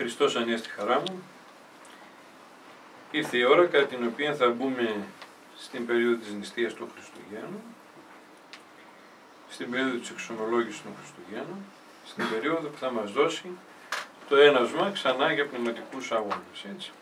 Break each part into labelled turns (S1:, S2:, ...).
S1: Χριστός Ανέστη χαρά μου. Ήρθε η ώρα κατά την οποία θα μπούμε στην περίοδο της νηστείας του Χριστουγέννου, στην περίοδο της εξομολόγησης των Χριστουγέννων, στην περίοδο που θα μας δώσει το έναυσμα ξανά για πνευματικούς αγώνες. Έτσι.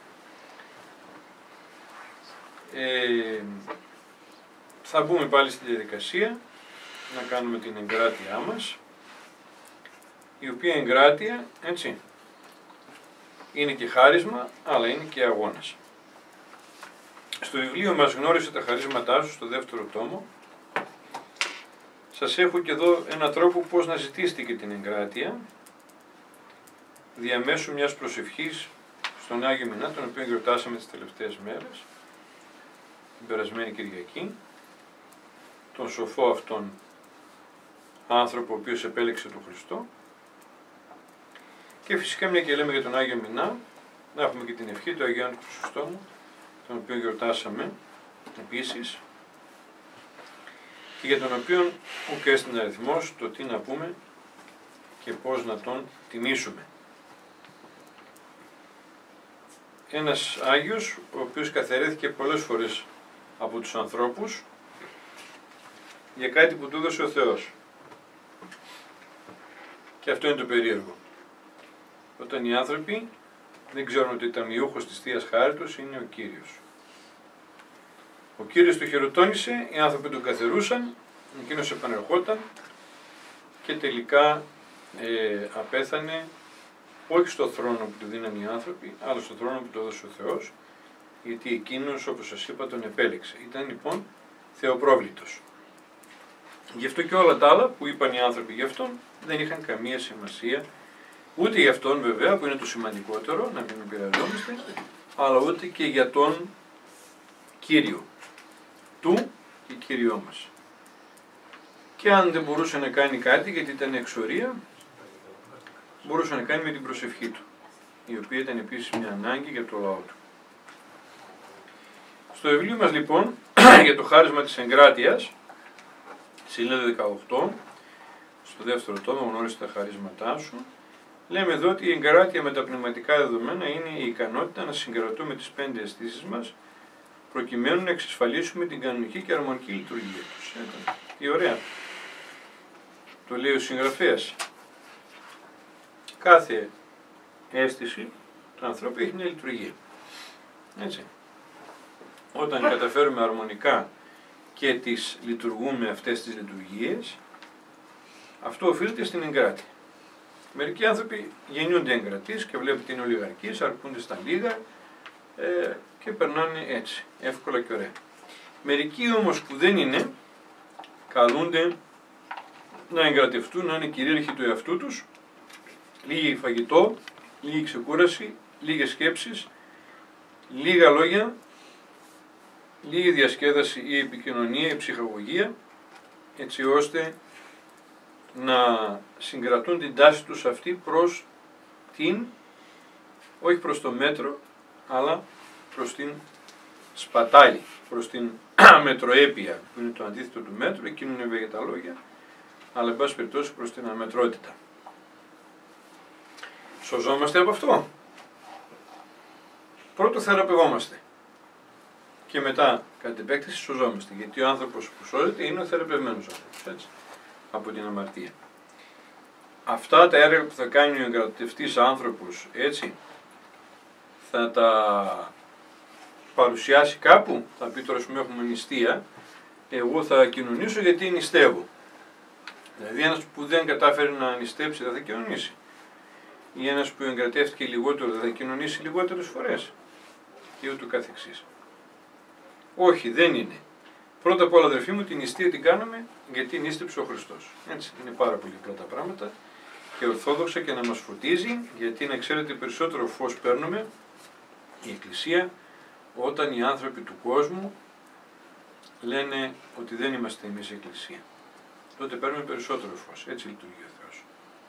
S1: Θα μπούμε πάλι στη διαδικασία να κάνουμε την εγκράτειά μας, η οποία εγκράτεια, έτσι, είναι και χάρισμα, αλλά είναι και αγώνας. Στο βιβλίο μας «Γνώρισε τα χαρίσματά σου», στο δεύτερο τόμο, σας έχω και εδώ έναν τρόπο πώς να ζητήσετε και την εγκράτεια, διαμέσου μιας προσευχής στον Άγιο Μηνά, τον οποίο γιορτάσαμε τις τελευταίες μέρες, την περασμένη Κυριακή, τον σοφό αυτόν άνθρωπο ο οποίος επέλεξε τον Χριστό. Και φυσικά μια και λέμε για τον Άγιο Μηνά, να έχουμε και την ευχή του Αγίου Ιωάννου Χρυσοστόμου, τον οποίο γιορτάσαμε επίσης, και για τον οποίο ουκ έστειν αριθμός το τι να πούμε και πώς να τον τιμήσουμε. Ένας Άγιος, ο οποίος καθαρέθηκε πολλές φορές από τους ανθρώπους για κάτι που του έδωσε ο Θεός. Και αυτό είναι το περίεργο. Όταν οι άνθρωποι δεν ξέρουν ότι ήταν ιούχος της Θείας Χάριτος είναι ο Κύριος. Ο Κύριος το χειροτώνησε, οι άνθρωποι τον καθερούσαν, εκείνος επανερχόταν και τελικά απέθανε όχι στο θρόνο που του δίναν οι άνθρωποι, αλλά στο θρόνο που του έδωσε ο Θεός, γιατί εκείνος, όπως σας είπα, τον επέλεξε. Ήταν λοιπόν θεοπρόβλητος. Γι' αυτό και όλα τα άλλα που είπαν οι άνθρωποι γι' αυτόν δεν είχαν καμία σημασία, ούτε για αυτόν βέβαια που είναι το σημαντικότερο, να μην επηρεαζόμαστε, αλλά ούτε και για τον Κύριο του και Κύριό μας. Και αν δεν μπορούσε να κάνει κάτι γιατί ήταν εξορία, μπορούσε να κάνει με την προσευχή του, η οποία ήταν επίσης μια ανάγκη για το λαό του. Στο βιβλίο μας λοιπόν για το χάρισμα της εγκράτειας, σελίδα 18, στο δεύτερο τόμο «Γνώρισε τα χαρίσματά σου», λέμε εδώ ότι η εγκράτεια με τα πνευματικά δεδομένα είναι η ικανότητα να συγκρατούμε τις 5 αισθήσεις μας προκειμένου να εξασφαλίσουμε την κανονική και αρμονική λειτουργία τους. Τι ωραία. Το λέει ο συγγραφέας. Κάθε αίσθηση του ανθρώπου έχει μια λειτουργία. Έτσι. Όταν καταφέρουμε αρμονικά και τις λειτουργούμε αυτές τις λειτουργίες, αυτό οφείλεται στην εγκράτεια. Μερικοί άνθρωποι γεννιούνται εγκρατείς και βλέπετε ότι είναι ολιγαρκείς, αρκούνται στα λίγα και περνάνε έτσι, εύκολα και ωραία. Μερικοί όμως που δεν είναι, καλούνται να εγκρατευτούν, να είναι κυρίαρχοι του εαυτού τους, λίγη φαγητό, λίγη ξεκούραση, λίγες σκέψεις, λίγα λόγια, λίγη διασκέδαση ή επικοινωνία ή ψυχαγωγία, έτσι ώστε να συγκρατούν την τάση τους αυτή προς την, όχι προς το μέτρο, αλλά προς την σπατάλη, προς την αμετροέπεια, που είναι το αντίθετο του μέτρου, εκείνο είναι βέβαια τα λόγια, αλλά εν πάση περιπτώσει προς την αμετρότητα. Σωζόμαστε από αυτό. Πρώτο θεραπευόμαστε. Και μετά, κατ' επέκταση, σωζόμαστε. Γιατί ο άνθρωπος που σώζεται είναι ο θεραπευμένος άνθρωπος, έτσι, από την αμαρτία. Αυτά τα έργα που θα κάνει ο εγκρατευτής άνθρωπος, έτσι, θα τα παρουσιάσει κάπου, θα πει τώρα που έχουμε νηστεία, εγώ θα κοινωνήσω γιατί νηστεύω. Δηλαδή ένας που δεν κατάφερε να νηστέψει δεν θα κοινωνήσει. Ή ένας που εγκρατεύτηκε λιγότερο δεν θα κοινωνήσει λιγότερες φορές. Και ούτω καθεξής. Όχι, δεν είναι. Πρώτα απ' όλα, αδερφοί μου, την νηστεία την κάνουμε γιατί νήστεψε ο Χριστός. Έτσι, είναι πάρα πολύ απλά τα πράγματα και ορθόδοξα και να μας φωτίζει, γιατί να ξέρετε περισσότερο φως παίρνουμε, η Εκκλησία, όταν οι άνθρωποι του κόσμου λένε ότι δεν είμαστε εμείς Εκκλησία. Τότε παίρνουμε περισσότερο φως. Έτσι λειτουργεί ο Θεός.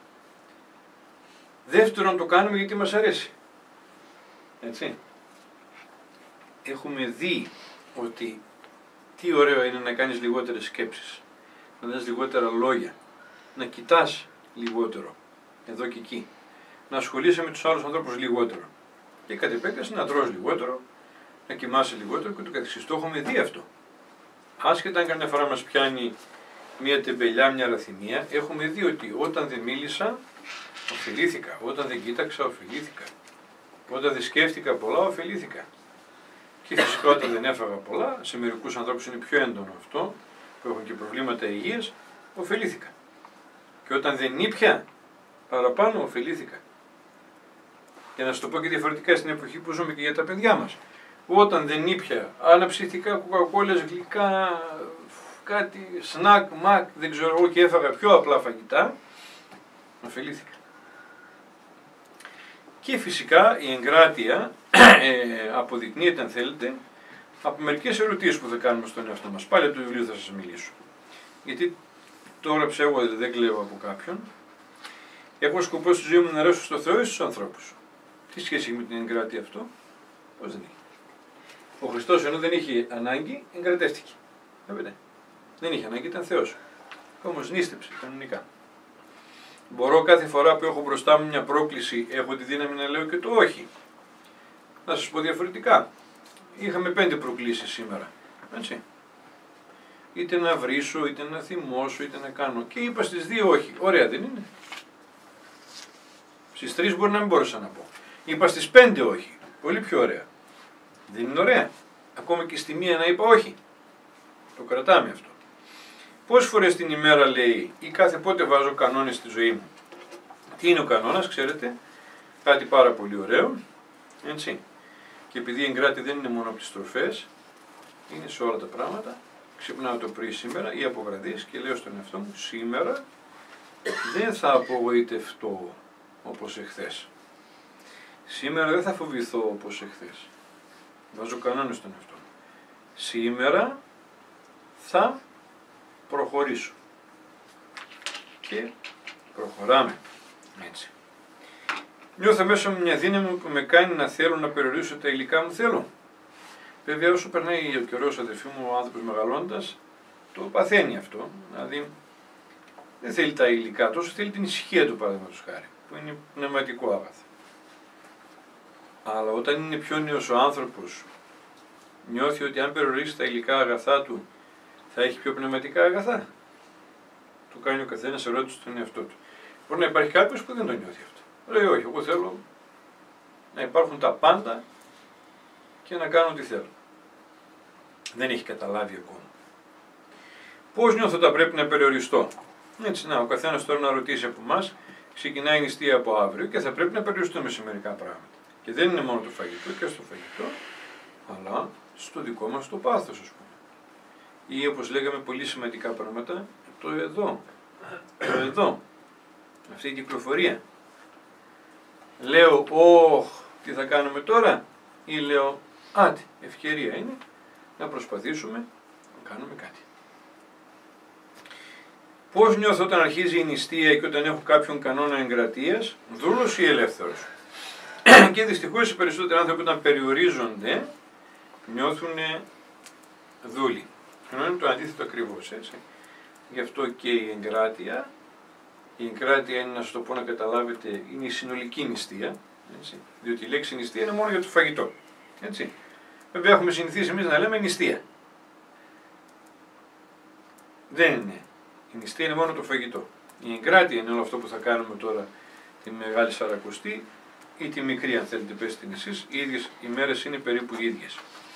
S1: Δεύτερον, το κάνουμε γιατί μας αρέσει. Έτσι. Έχουμε δει ότι τι ωραίο είναι να κάνεις λιγότερες σκέψεις, να λες λιγότερα λόγια, να κοιτάς λιγότερο εδώ και εκεί, να ασχολείσαι με τους άλλους ανθρώπους λιγότερο. Και κατ' επέκταση να τρως λιγότερο, να κοιμάσαι λιγότερο και το καθεξής. Το έχουμε δει αυτό. Άσχετα αν καμιά φορά μας πιάνει μια τεμπελιά, μια ραθυμία, έχουμε δει ότι όταν δεν μίλησα, ωφελήθηκα. Όταν δεν κοίταξα, ωφελήθηκα. Όταν δεν σκέφτηκα πολλά, ωφελήθηκα. Και φυσικά όταν δεν έφαγα πολλά, σε μερικούς ανθρώπους είναι πιο έντονο αυτό, που έχουν και προβλήματα υγείας, ωφελήθηκα. Και όταν δεν ήπια παραπάνω, ωφελήθηκα. Και να σου το πω και διαφορετικά στην εποχή που ζούμε και για τα παιδιά μας. Όταν δεν ήπια αναψυκτικά, κοκακόλες, γλυκά, κάτι, σνακ, μακ, δεν ξέρω εγώ, και έφαγα πιο απλά φαγητά, ωφελήθηκα. Και φυσικά η εγκράτεια αποδεικνύεται, αν θέλετε, από μερικές ερωτήσεις που θα κάνουμε στον εαυτό μας. Πάλι από το βιβλίο θα σας μιλήσω. Γιατί το έγραψα εγώ, δεν κλαίω από κάποιον. Έχω σκοπό στη ζωή μου να αρέσω στο Θεό ή στους ανθρώπους. Τι σχέση έχει με την εγκράτεια αυτό? Πώς δεν έχει. Ο Χριστός ενώ δεν είχε ανάγκη, εγκρατεύτηκε. Δεν είχε ανάγκη, ήταν Θεός. Όμως νίστεψε κανονικά. Μπορώ κάθε φορά που έχω μπροστά μου μια πρόκληση, έχω τη δύναμη να λέω και το όχι. Να σας πω διαφορετικά. Είχαμε 5 προκλήσεις σήμερα. Έτσι. Είτε να βρίσω, είτε να θυμώσω, είτε να κάνω. Και είπα στις 2 όχι. Ωραία δεν είναι? Στις 3 μπορεί να μην μπορούσα να πω. Είπα στις 5 όχι. Πολύ πιο ωραία. Δεν είναι ωραία? Ακόμα και στη μία να είπα όχι. Το κρατάμε αυτό. Πόσες φορές την ημέρα λέει ή κάθε πότε βάζω κανόνες στη ζωή μου? Τι είναι ο κανόνας, ξέρετε? Κάτι πάρα πολύ ωραίο. Έτσι. Και επειδή η εγκράτη δεν είναι μόνο από τις τροφές, είναι σε όλα τα πράγματα. Ξυπνάω το πρωί σήμερα ή από βραδείς και λέω στον εαυτό μου, σήμερα δεν θα απογοητευτώ όπως εχθές. Σήμερα δεν θα φοβηθώ όπως εχθές. Βάζω κανόνες στον εαυτό μου. Σήμερα θα προχωρήσω. Και προχωράμε. Έτσι. Νιώθω μέσα μου μια δύναμη που με κάνει να θέλω να περιορίσω τα υλικά μου θέλω. Βέβαια όσο περνάει ο καιρός, αδερφοί μου, ο άνθρωπος μεγαλώντας, το παθαίνει αυτό. Δηλαδή δεν θέλει τα υλικά τόσο, θέλει την ησυχία του, παραδείγματος χάρη, που είναι πνευματικό αγαθό. Αλλά όταν είναι πιο νέος ο άνθρωπος, νιώθει ότι αν περιορίσει τα υλικά αγαθά του, θα έχει πιο πνευματικά αγαθά. Του κάνει ο καθένας ερώτηση στον εαυτό του. Μπορεί να υπάρχει κάποιος που δεν το νιώθει αυτό. Λέει όχι, εγώ θέλω να υπάρχουν τα πάντα και να κάνω τι θέλω. Δεν έχει καταλάβει ακόμα. Πώς νιώθω ότι πρέπει να περιοριστώ? Έτσι, ο καθένας τώρα να ρωτήσει από εμάς, ξεκινάει η νηστεία από αύριο και θα πρέπει να περιοριστούμε σε μερικά πράγματα. Και δεν είναι μόνο το φαγητό, και στο φαγητό, αλλά στο δικό μας το πάθος, ας πούμε. Ή όπως λέγαμε πολύ σημαντικά πράγματα, το εδώ. Το εδώ. Αυτή η κυκλοφορία. Λέω, τι θα κάνουμε τώρα? Ή λέω, ευκαιρία είναι να προσπαθήσουμε να κάνουμε κάτι. Πώς νιώθω όταν αρχίζει η νηστεία και όταν έχω κάποιον κανόνα εγκρατείας, δούλος ή ελεύθερος? Και δυστυχώς οι περισσότεροι άνθρωποι όταν περιορίζονται νιώθουν δούλοι. Ενώ είναι το αντίθετο ακριβώς, έτσι. Γι' αυτό και η εγκράτεια είναι, να σας το πω να καταλάβετε, είναι η συνολική νηστεία, έτσι. Διότι η λέξη νηστεία είναι μόνο για το φαγητό, έτσι. Βέβαια έχουμε συνηθίσει εμείς να λέμε νηστεία. Δεν είναι. Η νηστεία είναι μόνο το φαγητό. Η εγκράτεια είναι όλο αυτό που θα κάνουμε τώρα τη Μεγάλη Σαρακοστή ή τη μικρή, αν θέλετε πέστε την εσείς. Οι ίδιες οι μέρες είναι περίπου οι ίδιες.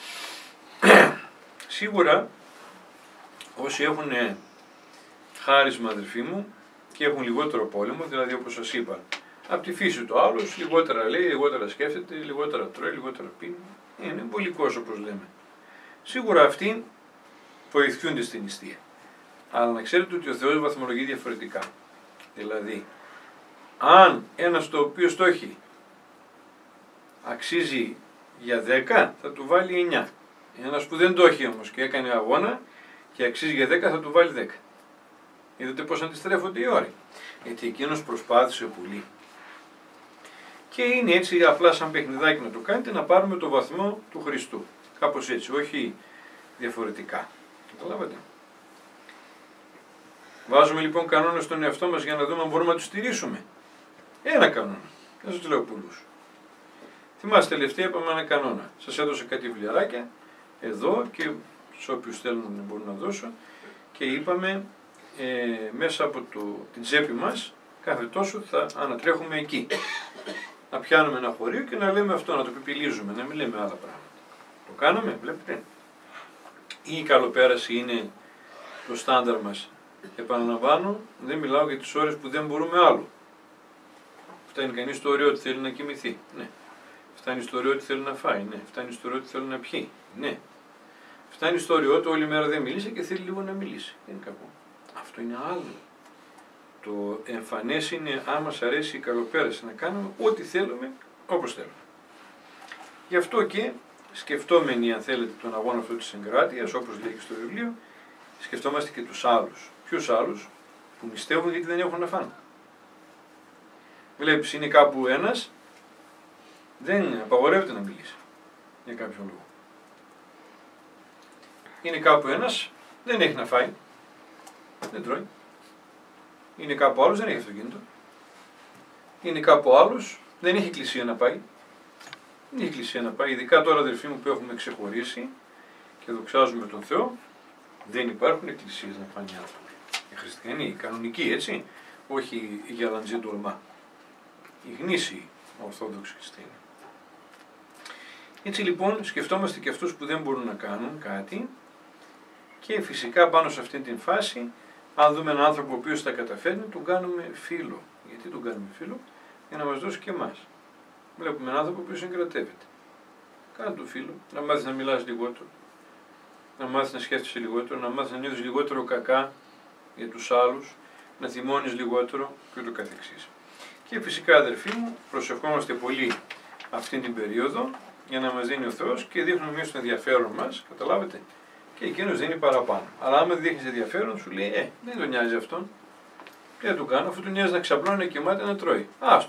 S1: Σίγουρα όσοι έχουν χάρισμα, αδελφοί μου, και έχουν λιγότερο πόλεμο, δηλαδή όπως σας είπα, από τη φύση του άλλους, λιγότερα λέει, λιγότερα σκέφτεται, λιγότερα τρώει, λιγότερα πίνει, είναι εμπολικός όπως λέμε. Σίγουρα αυτοί βοηθούνται στην νηστεία. Αλλά να ξέρετε ότι ο Θεός βαθμολογεί διαφορετικά. Δηλαδή, αν ένας το οποίο το έχει αξίζει για 10, θα του βάλει 9. Ένας που δεν το έχει όμως και έκανε αγώνα και αξίζει για 10, θα του βάλει 10. Είδατε πώς αντιστρέφονται οι όροι. Γιατί εκείνος προσπάθησε πολύ. Και είναι έτσι απλά σαν παιχνιδάκι να το κάνετε, να πάρουμε το βαθμό του Χριστού. Κάπως έτσι, όχι διαφορετικά. Καταλάβατε. Βάζουμε λοιπόν κανόνες στον εαυτό μας για να δούμε αν μπορούμε να τους στηρίσουμε. Ένα κανόνα. Δεν σας λέω πολλούς. Θυμάστε, τελευταία είπαμε ένα κανόνα. Σας έδωσα κάτι βιβλιαράκια εδώ και σε όποιους θέλουν μπορούν να δώσω και είπαμε μέσα από την τσέπη μας κάθε τόσο θα ανατρέχουμε εκεί. Να πιάνουμε ένα χωρίο και να λέμε αυτό, να το πιπιλίζουμε, να μην λέμε άλλα πράγματα. Το κάναμε, βλέπετε. Η καλοπέραση είναι το στάνταρ μας. Επαναλαμβάνω, δεν μιλάω για τις ώρες που δεν μπορούμε άλλο. Φτάνει κανείς στο όριο ότι θέλει να κοιμηθεί. Ναι. Φτάνει στο όριο ότι θέλει να φάει. Ναι. Φτάνει στο όριο ότι θέλει να πιει. Ναι. Φτάνει στο όριο ότι όλη μέρα δεν μίλησε και θέλει λίγο να μιλήσει. Δεν είναι κακό. Αυτό είναι άλλο. Το εμφανές είναι, αν μας αρέσει η καλοπέραση, να κάνουμε ό,τι θέλουμε, όπως θέλουμε. Γι' αυτό και σκεφτόμενοι, αν θέλετε, τον αγώνα αυτό της εγκράτειας, όπως λέει και στο βιβλίο, σκεφτόμαστε και τους άλλους. Ποιους άλλους? Που νηστεύουν γιατί δεν έχουν να φάνε. Βλέπεις, είναι κάπου ένας, δεν απαγορεύεται να μιλήσει για κάποιον λόγο. Είναι κάπου ένας, δεν έχει να φάει, δεν τρώει. Είναι κάπου άλλος, δεν έχει αυτοκίνητο. Είναι κάπου άλλος, δεν έχει εκκλησία να πάει. Δεν έχει εκκλησία να πάει, ειδικά τώρα αδερφοί μου που έχουμε ξεχωρίσει και δοξάζουμε τον Θεό, δεν υπάρχουν εκκλησίες να πάνε άνθρωποι. Οι χριστιανοί, οι κανονικοί, έτσι, όχι οι γαλαντζή ντολμά. Οι γνήσιοι ορθόδοξοι χριστιανοί. Έτσι λοιπόν σκεφτόμαστε και αυτούς που δεν μπορούν να κάνουν κάτι και φυσικά πάνω σε αυτή την φάση, αν δούμε έναν άνθρωπο ο οποίος τα καταφέρνει, τον κάνουμε φίλο. Γιατί τον κάνουμε φίλο? Για να μας δώσει και εμάς. Βλέπουμε έναν άνθρωπο ο οποίος εγκρατεύεται. Κάνε τον φίλο, να μάθεις να μιλάς λιγότερο, να μάθεις να σκέφτεσαι λιγότερο, να μάθεις να νιώθεις λιγότερο κακά για τους άλλους, να θυμώνεις λιγότερο και ούτω καθεξής. Και φυσικά αδερφοί μου, προσευχόμαστε πολύ αυτήν την περίοδο για να μας δίνει ο Θεός και δείχνουμε εμείς το ενδιαφέρον μας, καταλάβετε, και εκείνος δίνει παραπάνω. Αλλά άμα δείχνεις ενδιαφέρον, σου λέει, δεν τον νοιάζει αυτόν, τι θα του κάνω, αφού του νοιάζει να ξαπλώνει, να κοιμάται, να τρώει. Άστο.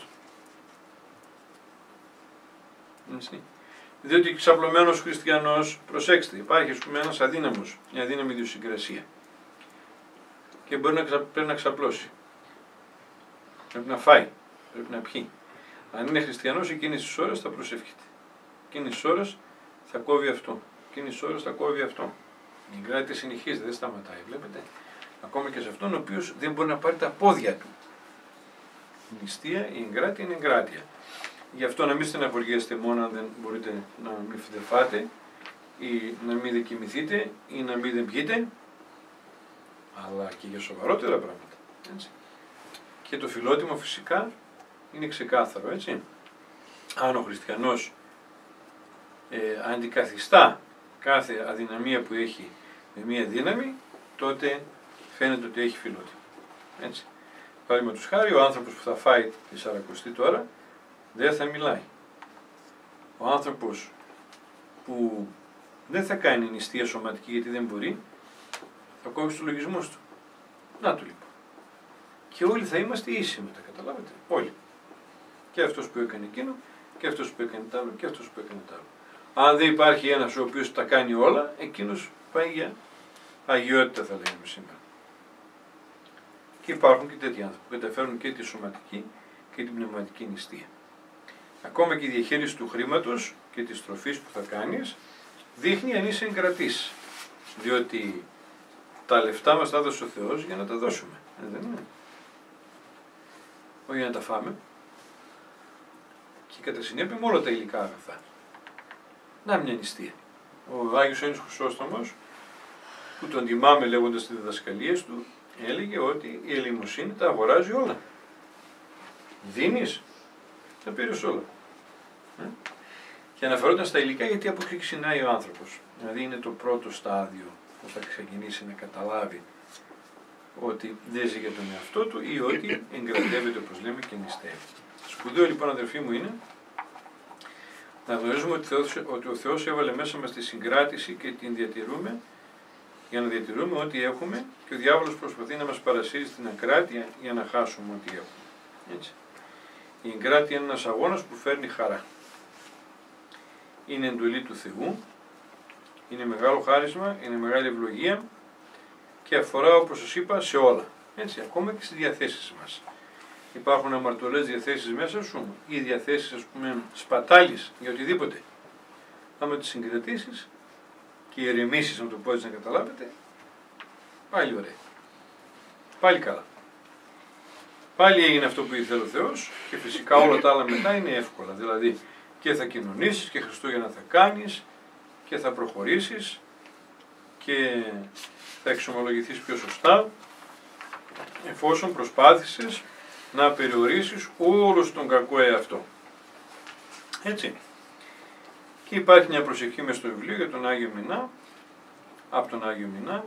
S1: Έτσι. Διότι ξαπλωμένος χριστιανός, προσέξτε, υπάρχει ας πούμε ένας αδύναμος, μια αδύναμη ιδιοσυγκρασία. Και μπορεί πρέπει να ξαπλώσει. Πρέπει να φάει, πρέπει να πιει. Αν είναι χριστιανός, εκείνες τις ώρες θα προσευχείται. Εκείνες τις ώρες θα κόβει αυτό. Εκείνες τις ώρες θα κόβει αυτό. Η εγκράτεια συνεχίζεται, δεν σταματάει, βλέπετε. Ακόμα και σε αυτόν ο οποίος δεν μπορεί να πάρει τα πόδια του. Η νηστεία, η εγκράτεια είναι εγκράτεια. Γι' αυτό να μην στεναχωριέστε μόνο αν δεν μπορείτε να μην φάτε ή να μην δεν κοιμηθείτε ή να μην δεν πιείτε, αλλά και για σοβαρότερα πράγματα. Έτσι. Και το φιλότιμο φυσικά είναι ξεκάθαρο, έτσι. Αν ο χριστιανός αντικαθιστά κάθε αδυναμία που έχει με μία δύναμη, τότε φαίνεται ότι έχει φιλότιμο. Έτσι. Παραδείγματος χάρη, ο άνθρωπος που θα φάει τη Σαρακοστή τώρα, δεν θα μιλάει. Ο άνθρωπος που δεν θα κάνει νηστεία σωματική γιατί δεν μπορεί, θα κόψει τους λογισμούς του. Να του λοιπόν. Και όλοι θα είμαστε ίσοι μετά, καταλάβετε. Όλοι. Και αυτός που έκανε εκείνο, και αυτός που έκανε τ' άλλο, και αυτός που έκανε τ' άλλο. Αν δεν υπάρχει ένας ο οποίος τα κάνει όλα, εκείνος πάει για αγιότητα, θα λέγαμε σήμερα. Και υπάρχουν και τέτοιοι άνθρωποι που καταφέρουν και τη σωματική και την πνευματική νηστεία. Ακόμα και η διαχείριση του χρήματος και της τροφής που θα κάνεις δείχνει αν είσαι εγκρατής. Διότι τα λεφτά μας τα έδωσε ο Θεός για να τα δώσουμε. Δεν είναι. Όχι για να τα φάμε. Και κατά συνέπεια με όλα τα υλικά αγαθά. Να μια νηστεία. Ο Άγιος Ιωάννης Χρυσόστομος, που τον τιμάμε λέγοντας τις διδασκαλίες του, έλεγε ότι η ελεημοσύνη τα αγοράζει όλα. Δίνεις, θα πήρες όλα. Και αναφερόταν στα υλικά γιατί από εκεί ξυνάει ο άνθρωπος. Δηλαδή είναι το πρώτο στάδιο που θα ξεκινήσει να καταλάβει ότι δεν ζει για τον εαυτό του ή ότι εγκρατεύεται, όπως λέμε, και νηστεύει. Σπουδαίο λοιπόν, αδερφοί μου, είναι να γνωρίζουμε ότι ο Θεός έβαλε μέσα μας τη συγκράτηση και την διατηρούμε για να διατηρούμε ό,τι έχουμε και ο διάβολος προσπαθεί να μας παρασύρει στην ακράτεια για να χάσουμε ό,τι έχουμε. Έτσι. Η εγκράτεια είναι ένας αγώνας που φέρνει χαρά. Είναι εντολή του Θεού, είναι μεγάλο χάρισμα, είναι μεγάλη ευλογία και αφορά, όπως σας είπα, σε όλα. Έτσι, ακόμα και στις διαθέσεις μας. υπάρχουν αμαρτωλές διαθέσεις μέσα σου ή διαθέσεις, ας πούμε, σπατάλης για οτιδήποτε. Άμα τις συγκρατήσεις και ηρεμήσεις, να το πω έτσι να καταλάβετε, πάλι ωραία. Πάλι καλά. Πάλι έγινε αυτό που ήθελε ο Θεός και φυσικά όλα τα άλλα μετά είναι εύκολα. Δηλαδή και θα κοινωνήσεις και Χριστούγεννα θα κάνεις και θα προχωρήσεις και θα εξομολογηθείς πιο σωστά εφόσον προσπάθησες να περιορίσεις όλο τον κακό εαυτό. Έτσι. Και υπάρχει μια προσευχή μες στο βιβλίο για τον Άγιο Μινά, από τον Άγιο Μινά,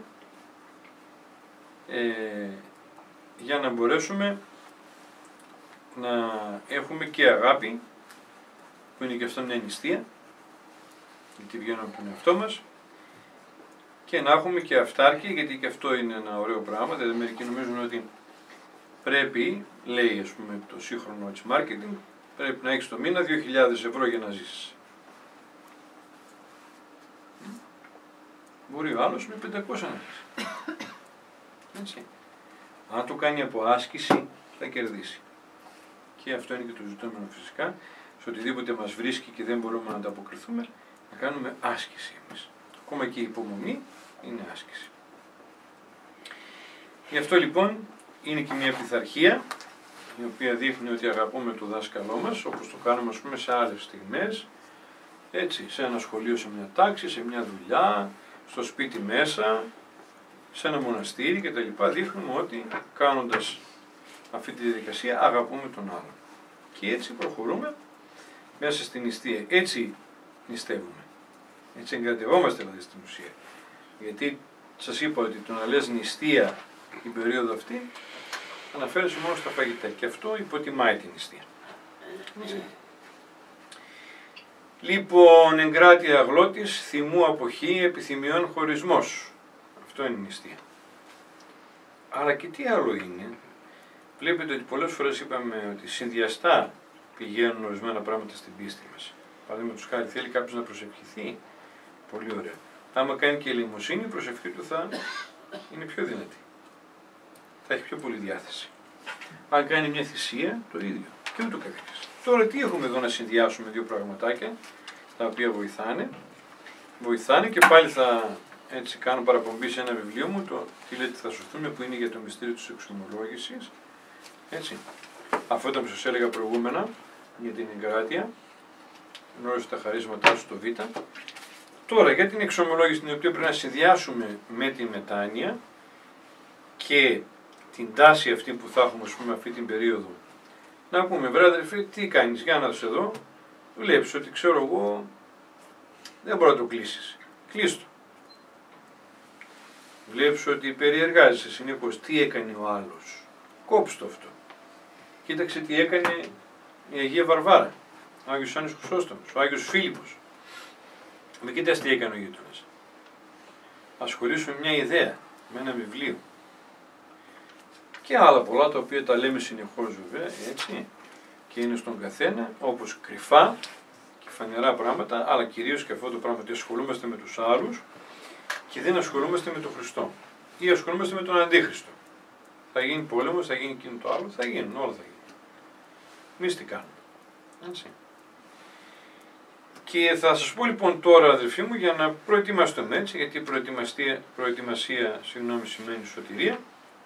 S1: για να μπορέσουμε να έχουμε και αγάπη, που είναι και αυτό μια νηστεία, γιατί βγαίνουμε από τον εαυτό μας, και να έχουμε και αυτάρκεια, γιατί και αυτό είναι ένα ωραίο πράγμα. Δηλαδή μερικοί νομίζουν ότι πρέπει, λέει ας πούμε το σύγχρονο της marketing, πρέπει να έχεις το μήνα 2.000 ευρώ για να ζήσεις. Μπορεί ο άλλος με 500 να ζήσει. Έτσι. Αν το κάνει από άσκηση θα κερδίσει. Και αυτό είναι και το ζητούμενο φυσικά. Σε οτιδήποτε μας βρίσκει και δεν μπορούμε να ανταποκριθούμε, να κάνουμε άσκηση εμείς. Ακόμα και η υπομονή είναι άσκηση. Γι' αυτό λοιπόν είναι και μια πειθαρχία, η οποία δείχνει ότι αγαπούμε το δάσκαλό μας, όπως το κάνουμε ας πούμε σε άλλες στιγμές, έτσι, σε ένα σχολείο, σε μια τάξη, σε μια δουλειά, στο σπίτι μέσα, σε ένα μοναστήρι κτλ. Δείχνουμε ότι κάνοντας αυτή τη διαδικασία αγαπούμε τον άλλον. Και έτσι προχωρούμε μέσα στην νηστεία. Έτσι νηστεύουμε. Έτσι εγκρατευόμαστε δηλαδή στην ουσία. Γιατί σας είπα ότι το να λες νηστεία την περίοδο αυτή αναφέρεσαι μόνο στα φαγητά. Και αυτό υποτιμάει την νηστεία. Λοιπόν, εγκράτεια αγλώτης, θυμού αποχή, επιθυμιών χωρισμός. Αυτό είναι η νηστεία. Αλλά και τι άλλο είναι. Βλέπετε ότι πολλές φορές είπαμε ότι συνδυαστά πηγαίνουν ορισμένα πράγματα στην πίστη μας. Παραδείγματος χάρη, θέλει κάποιος να προσευχηθεί. Πολύ ωραία. Άμα κάνει και ελεημοσύνη, η προσευχή του θα είναι πιο δυνατή. Θα έχει πιο πολύ διάθεση. Αν κάνει μια θυσία, το ίδιο. Και ούτω καθεξής. Τώρα τι έχουμε εδώ να συνδυάσουμε δύο πραγματάκια, τα οποία βοηθάνε. Βοηθάνε και πάλι θα έτσι κάνω παραπομπή σε ένα βιβλίο μου, το «Τι λέτε θα σωθούμε», που είναι για το μυστήριο της εξομολόγησης. Έτσι. Αυτό ήταν που σας έλεγα προηγούμενα για την εγκράτεια. Γνώρισε τα χαρίσματά σου στο Β. Τώρα για την εξομολόγηση, την οποία πρέπει να συνδυάσουμε με τη μετάνοια και την τάση αυτή που θα έχουμε, ας πούμε, αυτή την περίοδο. Να πούμε, βρε αδερφέ, τι κάνεις, για να δεις εδώ, βλέπεις ότι ξέρω εγώ δεν μπορεί να το κλείσεις. Κλείστο. Βλέπεις ότι περιεργάζεσαι συνεχώς, τι έκανε ο άλλος. Κόψτε αυτό. Κοίταξε τι έκανε η Αγία Βαρβάρα, ο Άγιος Άννης Χρυσόστομος, ο Άγιος Φίλιππος. Με κοίτας τι έκανε ο γείτονας. Ασχολήσου με μια ιδέα, με ένα βιβλίο. Και άλλα πολλά τα οποία τα λέμε συνεχώς βέβαια, έτσι, και είναι στον καθένα, όπως κρυφά και φανερά πράγματα, αλλά κυρίως και αυτό το πράγμα ότι ασχολούμαστε με τους άλλους και δεν ασχολούμαστε με τον Χριστό. Ή ασχολούμαστε με τον Αντίχριστο. Θα γίνει πόλεμος, θα γίνει εκείνο το άλλο, θα γίνουν, όλα θα γίνουν. Εμείς τι κάνουμε. Έτσι. Και θα σας πω λοιπόν τώρα, αδελφοί μου, για να προετοιμαστούμε, έτσι, γιατί προετοιμασία σημαίνει σωτηρία.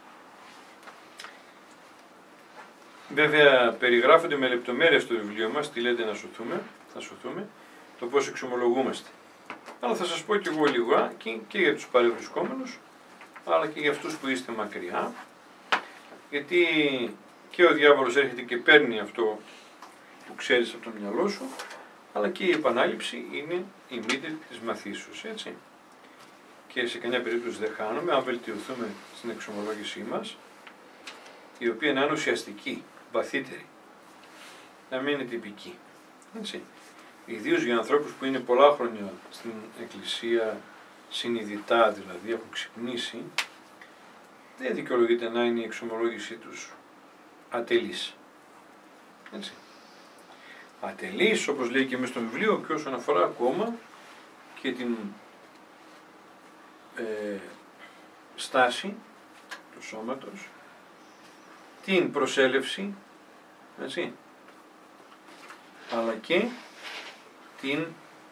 S1: Βέβαια περιγράφονται με λεπτομέρειες στο βιβλίο μας, τι λέτε να σωθούμε, το πώς εξομολογούμαστε. Αλλά θα σας πω και εγώ λίγο και για τους παρευρισκόμενους, αλλά και για αυτούς που είστε μακριά, γιατί και ο διάβολος έρχεται και παίρνει αυτό που ξέρεις από το μυαλό σου, αλλά και η επανάληψη είναι η μύτη της μαθήσεως, έτσι. Και σε καμιά περίπτωση δεν χάνουμε, αν βελτιωθούμε στην εξομολόγησή μας, η οποία να είναι ουσιαστική, βαθύτερη, να μην είναι τυπική, έτσι. Ιδίως για ανθρώπους που είναι πολλά χρόνια στην Εκκλησία, συνειδητά δηλαδή, έχουν ξυπνήσει, δεν δικαιολογείται να είναι η εξομολόγησή τους ατελής. Έτσι. Ατελής, όπως λέει και μες στο βιβλίο, και όσον αφορά ακόμα και την στάση του σώματος, την προσέλευση, έτσι, αλλά και την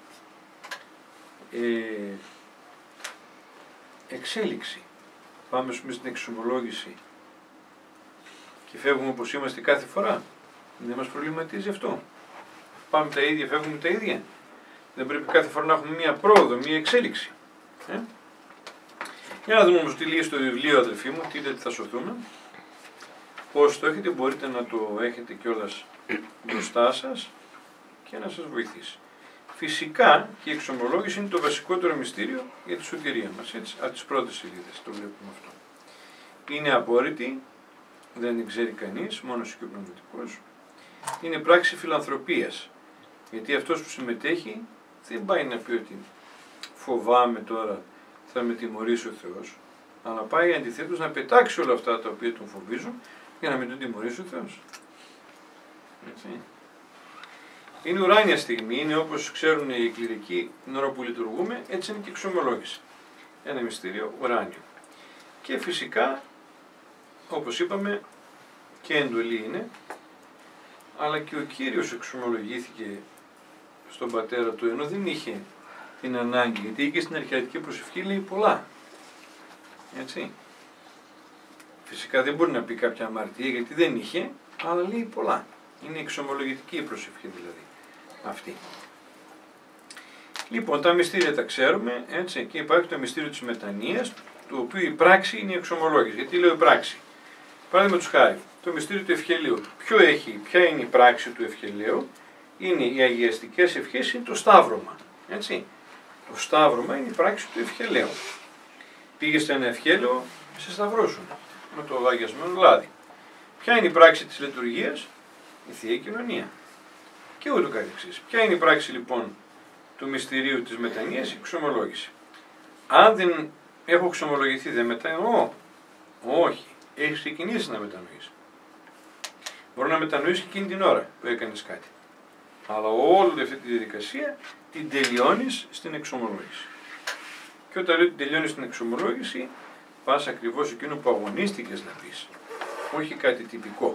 S1: εξέλιξη. Πάμε στην εξομολόγηση και φεύγουμε όπως είμαστε κάθε φορά. Δεν μας προβληματίζει αυτό. Πάμε τα ίδια, φεύγουμε τα ίδια. Δεν πρέπει κάθε φορά να έχουμε μία πρόοδο, μία εξέλιξη. Για να δούμε όμως τι λέει στο βιβλίο, αδελφοί μου, τι θα σωθούμε. Πώς το έχετε, μπορείτε να το έχετε κιόλας μπροστά σας και να σας βοηθήσει. Φυσικά και η εξομολόγηση είναι το βασικότερο μυστήριο για τη σωτηρία μας. Έτσι, από τις πρώτες σελίδες το βλέπουμε αυτό. Είναι απόρριτη, δεν την ξέρει κανείς, μόνο και ο πνευματικός. Είναι πράξη φιλανθρωπίας. Γιατί αυτός που συμμετέχει δεν πάει να πει ότι φοβάμαι τώρα, θα με τιμωρήσει ο Θεός, αλλά πάει αντιθέτως να πετάξει όλα αυτά τα οποία τον φοβίζουν για να μην τον τιμωρήσει ο Θεός. Έτσι. Είναι ουράνια στιγμή, είναι όπως ξέρουν οι κληρικοί την ώρα που λειτουργούμε, έτσι είναι και η εξομολόγηση. Ένα μυστήριο ουράνιο. Και φυσικά, όπως είπαμε, και εντολή είναι, αλλά και ο Κύριος εξομολογήθηκε στον πατέρα του, ενώ δεν είχε την ανάγκη, γιατί και στην αρχαιατική προσευχή λέει πολλά. Έτσι. Φυσικά δεν μπορεί να πει κάποια αμαρτία, γιατί δεν είχε, αλλά λέει πολλά. Είναι εξομολογητική η προσευχή δηλαδή αυτή. Λοιπόν, τα μυστήρια τα ξέρουμε, έτσι, και υπάρχει το μυστήριο της μετανοίας, το οποίο η πράξη είναι η εξομολόγηση. Γιατί λέω η πράξη. Παράδειγμα του χάρη, το μυστήριο του ευχελαίου. Ποια είναι η πράξη του ευχελαίου? Είναι οι αγιαστικές ευχές, είναι το σταύρωμα. Έτσι. Το σταύρωμα είναι η πράξη του ευχελαίου. Πήγες σε ένα ευχέλαιο, σε σταυρώσουν με το αγιασμένο λάδι. Ποια είναι η πράξη της λειτουργίας? Η Θεία Κοινωνία. Και ούτω καθεξής. Ποια είναι η πράξη λοιπόν του μυστηρίου της μετανοίας? Η εξομολόγηση. Αν δεν έχω εξομολογηθεί, δεν μετανοώ? Όχι. Έχεις ξεκινήσει να μετανοείς. Μπορεί να μετανοείς και εκείνη την ώρα που έκανες κάτι. Αλλά όλη αυτή τη διαδικασία την τελειώνεις στην εξομολόγηση. Και όταν λέω την τελειώνεις στην εξομολόγηση, πας ακριβώς εκείνο που αγωνίστηκες να πεις. Όχι κάτι τυπικό.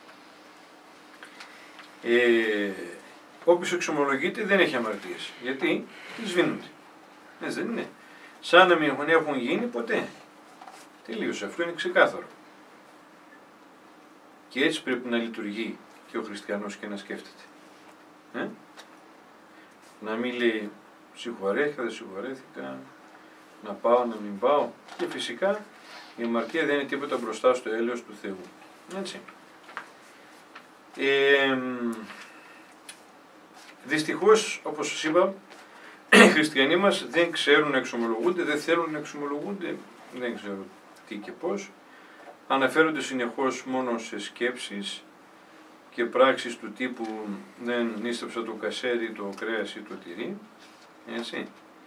S1: Όποιος εξομολογείται δεν έχει αμαρτίες. Γιατί τις σβήνονται. Δεν είναι. Σαν να μην έχουν γίνει ποτέ. Τελείωσε. Αυτό είναι ξεκάθαρο. Και έτσι πρέπει να λειτουργεί και ο χριστιανός και να σκέφτεται. Να μην λέει συγχωρέθηκα, δεν συγχωρέθηκα, να πάω, να μην πάω. Και φυσικά η αμαρτία δεν είναι τίποτα μπροστά στο έλεος του Θεού. Έτσι. Δυστυχώς, όπως σας είπα, οι χριστιανοί μας δεν ξέρουν να εξομολογούνται, δεν θέλουν να εξομολογούνται, δεν ξέρω τι και πώς. Αναφέρονται συνεχώς μόνο σε σκέψεις και πράξεις του τύπου δεν νίστεψα το κασέρι, το κρέας ή το τυρί. Έτσι.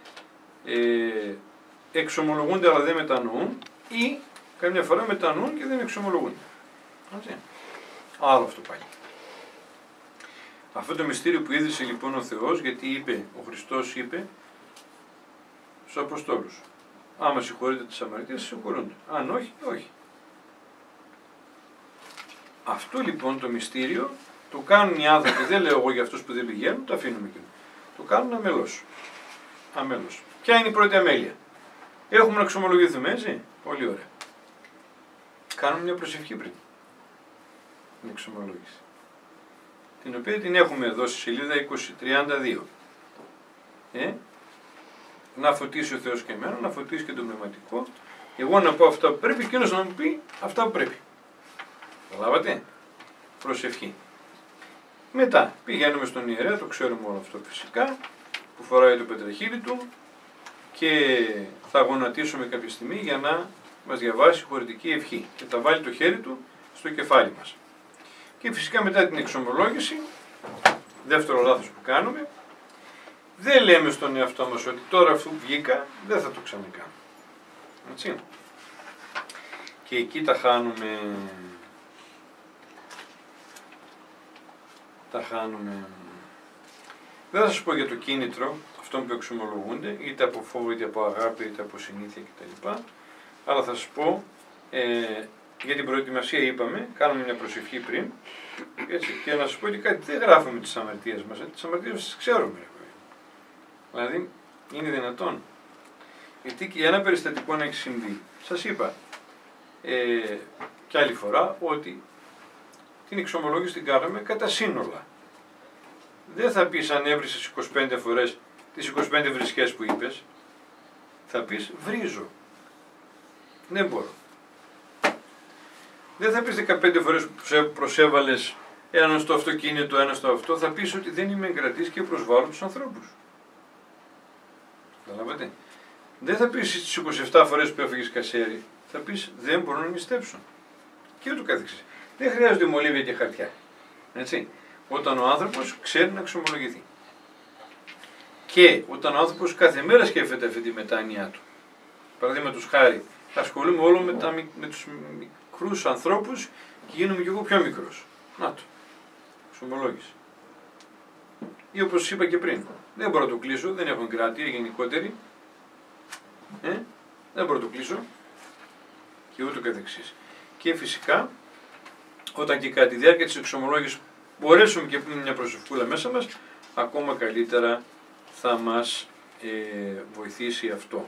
S1: Εξομολογούνται αλλά δεν μετανοούν ή καμιά φορά μετανοούν και δεν εξομολογούνται. Έτσι. Άλλο αυτό πάλι. Αυτό το μυστήριο που ίδρυσε λοιπόν ο Θεός, γιατί είπε, ο Χριστός είπε στους Αποστόλους, άμα συγχωρείτε τις αμαρτίες, συγχωρούνται. Αν όχι, όχι. Αυτό λοιπόν το μυστήριο το κάνουν οι άνθρωποι, δεν λέω εγώ για αυτούς που δεν πηγαίνουν, το αφήνουμε εκεί. Το κάνουν αμελώς. Αμέλως. Ποια είναι η πρώτη αμέλεια? Έχουμε να εξομολογηθούμε, έτσι. Πολύ ωραία. Κάνουμε μια προσευχή πριν την εξομολόγηση, την οποία την έχουμε εδώ στη σελίδα 2032. Να φωτίσει ο Θεός και εμένα, να φωτίσει και το πνευματικό, εγώ να πω αυτά που πρέπει, εκείνος να μου πει αυτά που πρέπει. Καταλάβατε? Προσευχή. Μετά πηγαίνουμε στον ιερέα, το ξέρουμε όλο αυτό φυσικά, που φοράει το πετραχύλι του και θα γονατίσουμε κάποια στιγμή για να μας διαβάσει χωρητική ευχή και θα βάλει το χέρι του στο κεφάλι μας. Και φυσικά μετά την εξομολόγηση, δεύτερο λάθος που κάνουμε, δεν λέμε στον εαυτό μας ότι τώρα αφού βγήκα δεν θα το ξανακάνω. Έτσι. Και εκεί τα χάνουμε. Δεν θα σας πω για το κίνητρο αυτών που εξομολογούνται, είτε από φόβο, είτε από αγάπη, είτε από συνήθεια κτλ. Αλλά θα σας πω Για την προετοιμασία είπαμε, κάνουμε μια προσευχή πριν. Έτσι, και να σας πω ότι κάτι δεν γράφουμε τις αμαρτίες μας. Τις αμαρτίες μας τις ξέρουμε. Δηλαδή, είναι δυνατόν. Γιατί και ένα περιστατικό να έχει συμβεί. Σας είπα και άλλη φορά ότι την εξομολόγηση την κάναμε κατά σύνολα. Δεν θα πεις αν έβρισες 25 φορές τις 25 βρισκές που είπες. Θα πεις βρίζω. Δεν μπορώ. Δεν θα πεις 15 φορές που προσέβαλες έναν στο αυτοκίνητο, ένα στο αυτό. Θα πεις ότι δεν είμαι εγκρατής και προσβάλλω τους ανθρώπους. Καταλάβατε. Δεν θα πεις τις 27 φορές που έφεγες κασέρι. Θα πεις δεν μπορώ να νηστέψω. Και ούτω καθεξής. Δεν χρειάζονται μολύβια και χαρτιά. Έτσι. Όταν ο άνθρωπος ξέρει να εξομολογηθεί. Και όταν ο άνθρωπος κάθε μέρα σκέφτεται αυτή τη μετάνοιά του. Παραδείγματος χάρη, ασχολούμαι όλο με τους μικρούς ανθρώπους και γίνομαι κι εγώ πιο μικρός. Να το. Εξομολόγηση. Ή όπως είπα και πριν, δεν μπορώ να το κλείσω, δεν έχω εγκράτεια γενικότερη. Δεν μπορώ να το κλείσω. Και ούτω καθεξής. Και φυσικά, όταν και κατά τη διάρκεια της εξομολόγησης μπορέσουμε και πούμε μια προσευχούλα μέσα μας, ακόμα καλύτερα θα μας βοηθήσει αυτό.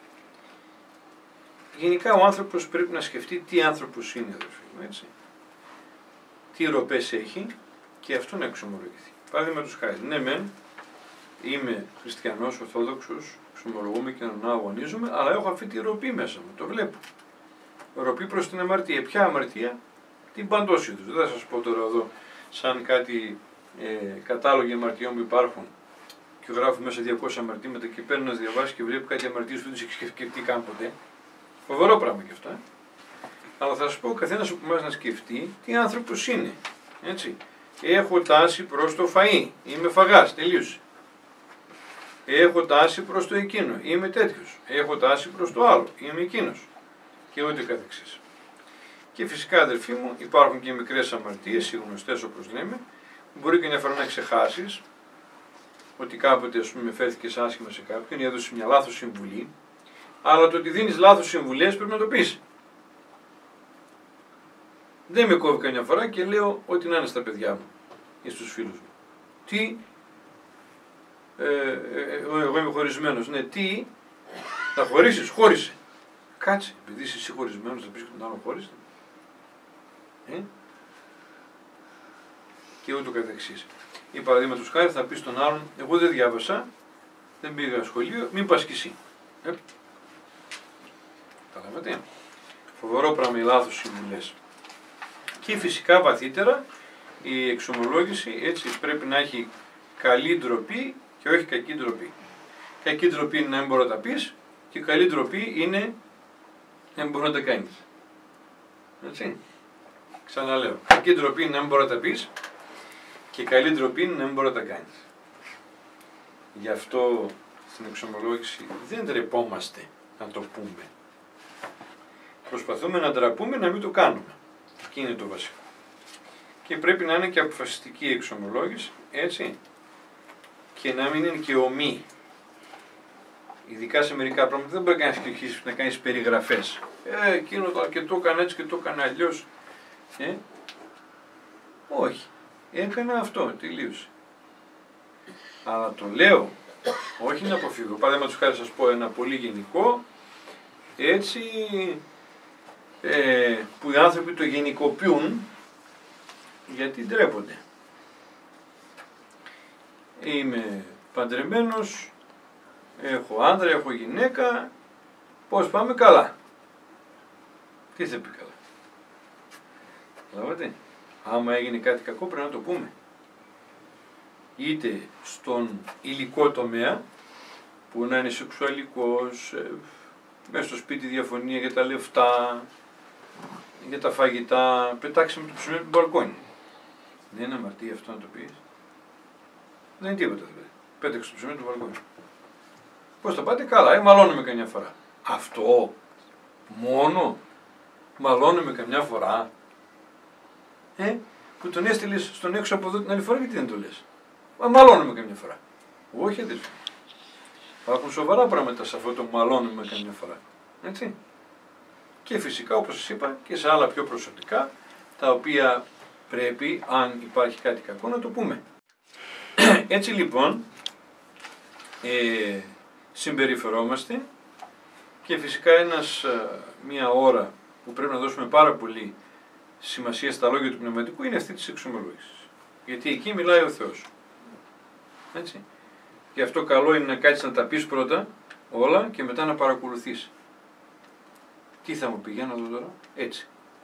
S1: Γενικά ο άνθρωπος πρέπει να σκεφτεί τι άνθρωπος είναι, αδερφοί μου, έτσι. Τι ροπές έχει και αυτό να εξομολογηθεί. Παραδείγματος χάρη, ναι μεν, είμαι χριστιανός, ορθόδοξος, εξομολογούμε και να αγωνίζομαι, αλλά έχω αυτή τη ροπή μέσα μου, το βλέπω. Ροπή προς την αμαρτία. Ποια αμαρτία? Την παντός είδους. Δεν θα σας πω τώρα εδώ σαν κάτι κατάλογοι αμαρτιών που υπάρχουν και γράφω μέσα 200 αμαρτήματα και παίρνει να διαβάσει και βλέπει κάτι αμαρτίες που δεν έχει σκεφτεί καν ποτέ. Φοβερό πράγμα και αυτό. Αλλά θα σας πω ο καθένας από εμάς να σκεφτεί τι άνθρωπος είναι. Έτσι. Έχω τάση προς το φαΐ. Είμαι φαγάς. Τελείωσε. Έχω τάση προς το εκείνο. Είμαι τέτοιος. Έχω τάση προς το άλλο. Είμαι εκείνος. Και ούτε καθεξής. Και φυσικά αδερφοί μου υπάρχουν και μικρές αμαρτίες, οι γνωστές όπως λέμε, μπορεί και μια φορά να ξεχάσεις ότι κάποτε ας πούμε φέρθηκες άσχημα σε κάποιον ή έδωσες μια λάθος συμβουλή, αλλά το ότι δίνεις λάθος συμβουλές πρέπει να το πεις. Δεν με κόβει καμιά φορά και λέω ό,τι να είναι στα παιδιά μου ή στους φίλους μου. Τι, εγώ είμαι χωρισμένος, ναι, τι, θα χωρίσεις, χώρισε. Κάτσε, επειδή είσαι εσύ χωρισμένος θα πεις και τον άλλο χώρισε. Και ούτω καθεξής. Ή παραδείγματος χάρη θα πει στον άλλον, εγώ δεν διάβασα, δεν πήγα σχολείο, μην πας κι εσύ. Καταλαβαίνετε. Φοβερό πράγμα οι λάθος συμβουλές. Και φυσικά βαθύτερα η εξομολόγηση έτσι πρέπει να έχει καλή ντροπή και όχι κακή ντροπή. Κακή ντροπή είναι να μην μπορεί να τα πεις και καλή ντροπή είναι να μην μπορεί να τα κάνεις. Έτσι. Ξαναλέω. Κακή ντροπή είναι να μην μπορεί να τα πεις και καλή ντροπή είναι να μην μπορεί να τα κάνεις. Γι' αυτό στην εξομολόγηση δεν ντρεπόμαστε να το πούμε. Προσπαθούμε να ντραπούμε να μην το κάνουμε. Και είναι το βασικό. Και πρέπει να είναι και αποφασιστική η εξομολόγηση, έτσι, και να μην είναι και ομή. Ειδικά σε μερικά πράγματα δεν μπορεί να κάνεις περιγραφές. Εκείνο και το έκανε έτσι και το έκανε αλλιώς. Όχι. Έκανα αυτό, τελείωσε. Αλλά το λέω, όχι να αποφύγω. Παραδείγματος χάρη σας πω ένα πολύ γενικό, έτσι, που οι άνθρωποι το γενικοποιούν γιατί ντρέπονται. Είμαι παντρεμένος, έχω άντρα, έχω γυναίκα, πώς πάμε? Καλά. Τι θα πει καλά? Καταλάβατε. Άμα έγινε κάτι κακό πρέπει να το πούμε. Είτε στον υλικό τομέα, που να είναι σεξουαλικός, μέσα στο σπίτι διαφωνία για τα λεφτά, για τα φαγητά, πετάξαμε το ψωμί από τον μπαλκόνι. Δεν είναι αμαρτία αυτό να το πεις? Δεν είναι τίποτα δηλαδή. Πέταξε το ψωμί από τον μπαλκόνι. Πώς θα πάτε? Καλά, μαλώνουμε καμιά φορά. Αυτό μόνο μαλώνουμε καμιά φορά. Που τον έστειλες στον έξω από εδώ την άλλη φορά, γιατί δεν το λες? Μαλώνουμε καμιά φορά. Όχι αδελφοί. Υπάρχουν σοβαρά πράγματα σε αυτό το μαλώνουμε καμιά φορά. Έτσι. και φυσικά, όπως σας είπα, και σε άλλα πιο προσωπικά, τα οποία πρέπει, αν υπάρχει κάτι κακό, να το πούμε. Έτσι λοιπόν, συμπεριφερόμαστε και φυσικά μία ώρα που πρέπει να δώσουμε πάρα πολύ σημασία στα λόγια του πνευματικού είναι αυτή της εξομολόγησης. Γιατί εκεί μιλάει ο Θεός. Έτσι. Γι' αυτό καλό είναι να κάτσεις να τα πεις πρώτα όλα και μετά να παρακολουθείς. Τι θα μου πει, για να δω τώρα, έτσι.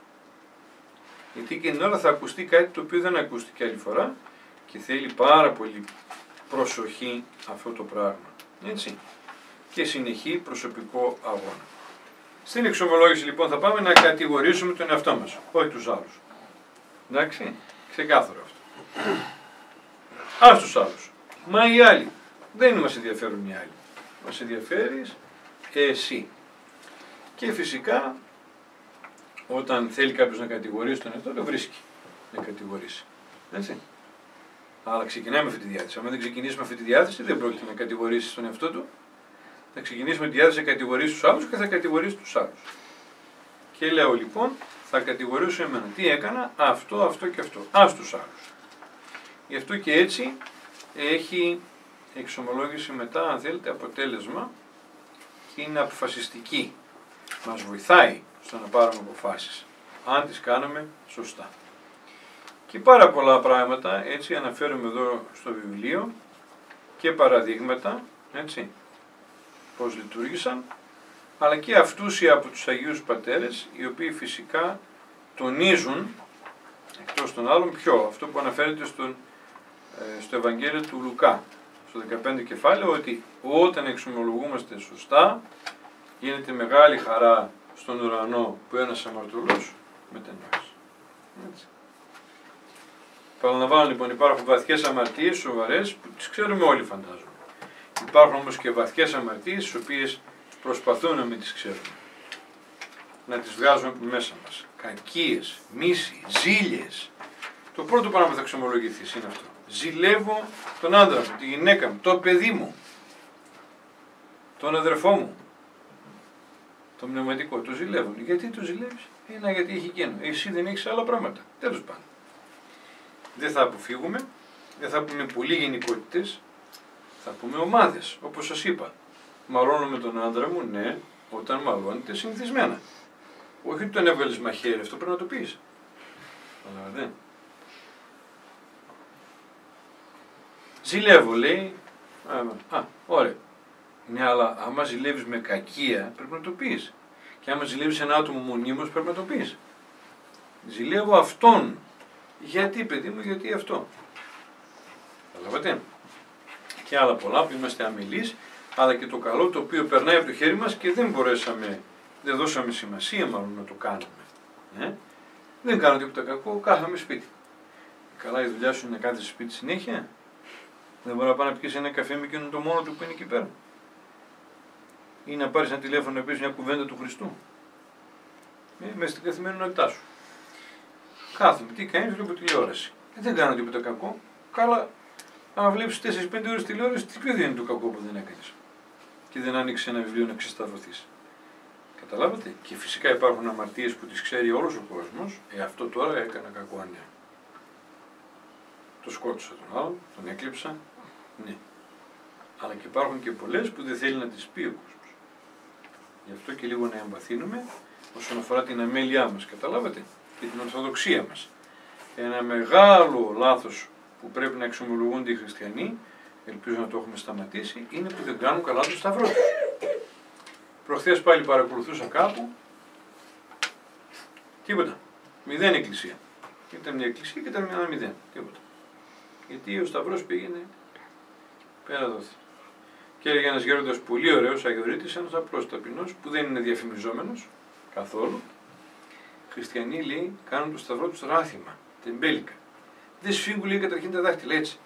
S1: Γιατί και την ώρα θα ακουστεί κάτι το οποίο δεν ακούστηκε άλλη φορά και θέλει πάρα πολύ προσοχή αυτό το πράγμα. Έτσι. Και συνεχή προσωπικό αγώνα. Στην εξομολόγηση λοιπόν θα πάμε να κατηγορήσουμε τον εαυτό μας, όχι τους άλλους. Εντάξει, ξεκάθαρο αυτό. Ας τους άλλους. Μα οι άλλοι. Δεν μας ενδιαφέρουν οι άλλοι. Μας ενδιαφέρεις εσύ. Και φυσικά όταν θέλει κάποιος να κατηγορήσει τον εαυτό, το βρίσκει να κατηγορήσει. Έτσι. Αλλά ξεκινάμε με αυτή τη διάθεση. Αν δεν ξεκινήσουμε με αυτή τη διάθεση, δεν πρόκειται να κατηγορήσει τον εαυτό του. Θα ξεκινήσει με τη διάθεση να κατηγορήσει τους άλλους και θα κατηγορήσει τους άλλους. Και λέω λοιπόν, θα κατηγορήσω εμένα. Τι έκανα, αυτό και αυτό. Ας τους άλλους. Γι' αυτό και έτσι έχει εξομολόγηση μετά, αν θέλετε, αποτέλεσμα και είναι αποφασιστική. Μας βοηθάει στο να πάρουμε αποφάσεις, αν τις κάνουμε σωστά. Και πάρα πολλά πράγματα, έτσι αναφέρουμε εδώ στο βιβλίο και παραδείγματα, έτσι, πώς λειτουργήσαν, αλλά και αυτούσια από τους Αγίους Πατέρες, οι οποίοι φυσικά τονίζουν, εκτός των άλλων, αυτό που αναφέρεται στο Ευαγγέλιο του Λουκά, στο 15 κεφάλαιο, ότι όταν εξομολογούμαστε σωστά, γίνεται μεγάλη χαρά στον ουρανό που ένας αμαρτωλός μετενόησε. Έτσι. Παραλαμβάνω λοιπόν, υπάρχουν βαθιές αμαρτίες, σοβαρές, που τις ξέρουμε όλοι φαντάζομαι. Υπάρχουν όμως και βαθιές αμαρτίες, τις οποίες προσπαθούν να μην τις ξέρουμε. Να τις βγάζουμε από μέσα μας. Κακίες, μίση, ζήλιες. Το πρώτο πράγμα που θα εξομολογηθείς είναι αυτό. Ζηλεύω τον άντρα μου, τη γυναίκα μου, το παιδί μου, τον αδερφό μου, το πνευματικό. Το ζηλεύουν. Γιατί το ζηλεύεις? Γιατί έχει εκείνο. Εσύ δεν έχεις άλλα πράγματα. Τέλος πάντων. Δεν θα αποφύγουμε, δεν θα πούμε πολύ γενικότητες, θα πούμε ομάδες, όπως σας είπα. Μαλώνω με τον άντρα μου, ναι, όταν μαλώνετε συνηθισμένα. Όχι ότι τον έβγαλες μαχαίρι, αυτό πρέπει να το πεις. Αλλά δεν. Ζηλεύω, λέει. Ωραία. Ναι, αλλά άμα ζηλεύεις με κακία, πρέπει να το πεις. Και άμα ζηλεύεις ένα άτομο μονίμως, πρέπει να το πεις. Ζηλεύω αυτόν. Γιατί, παιδί μου, γιατί αυτό. Καταλάβατε. Και άλλα πολλά που είμαστε αμιλείς, αλλά και το καλό το οποίο περνάει από το χέρι μας και δεν δώσαμε σημασία μάλλον να το κάνουμε. Δεν κάνω τίποτα κακό, κάθαμε σπίτι. Καλά, η δουλειά σου είναι να κάθεσαι σπίτι συνέχεια. Δεν μπορεί να πάει να πιεις ένα καφέ με εκείνον το μόνο του που είναι εκεί πέρα. Ή να πάρεις ένα τηλέφωνο να πεις μια κουβέντα του Χριστού. Μέσα στην καθημερινότητά σου. Κάθομαι, τι κάνεις, βλέπω τηλεόραση. Δεν κάνω τίποτα κακό. Καλά, αν βλέπεις 4-5 ώρες τηλεόραση, τι ποιο είναι το κακό που δεν έκανες. Και δεν άνοιξες ένα βιβλίο να ξεσταυρωθείς. Καταλάβατε. Και φυσικά υπάρχουν αμαρτίες που τις ξέρει όλος ο κόσμος. Αυτό τώρα έκανα κακό, ναι. Το σκότωσα τον άλλον, τον έκλεψα. Ναι. Αλλά και υπάρχουν και πολλές που δεν θέλει να τις πει ο κόσμος. Γι' αυτό και λίγο να εμπαθύνουμε όσον αφορά την αμέλειά μας. Καταλάβατε. Και την ορθοδοξία μας. Ένα μεγάλο λάθος που πρέπει να εξομολογούνται οι χριστιανοί, ελπίζω να το έχουμε σταματήσει, είναι που δεν κάνουν καλά το σταυρό τους. Προχθές πάλι παρακολουθούσα κάπου, τίποτα, 0 εκκλησία. Ήταν μια εκκλησία και ήταν ένα 0, τίποτα. Γιατί ο σταυρός πήγαινε πέρα δόθη. Και έλεγε ένας γέροντας πολύ ωραίος, αγιορείτης, ένας απλός ταπεινός, που δεν είναι διαφημιζόμενος καθόλου. Χριστιανοί, λέει, κάνουν το σταυρό τους ράθιμα, τεμπέλικα. Δεν σφίγγουν, λέει, καταρχήν τα δάχτυλα, έτσι.